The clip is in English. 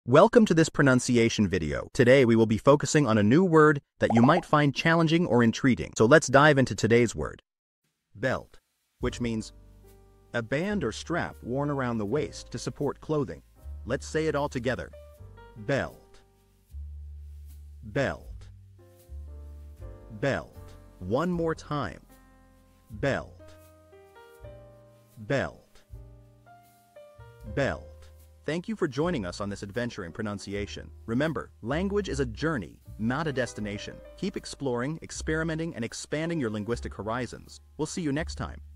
Welcome to this pronunciation video. Today we will be focusing on a new word that you might find challenging or intriguing. So let's dive into today's word. Belt, which means a band or strap worn around the waist to support clothing. Let's say it all together. Belt. Belt. Belt. One more time. Belt. Belt. Belt. Thank you for joining us on this adventure in pronunciation. Remember, language is a journey, not a destination. Keep exploring, experimenting, and expanding your linguistic horizons. We'll see you next time.